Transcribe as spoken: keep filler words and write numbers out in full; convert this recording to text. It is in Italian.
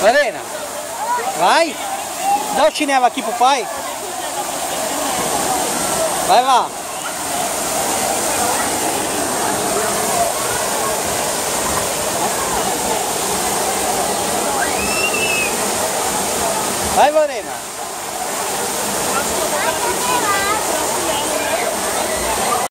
Lorena, vai, dá o chinelo aqui pro pai. Vai lá. Vai, Lorena.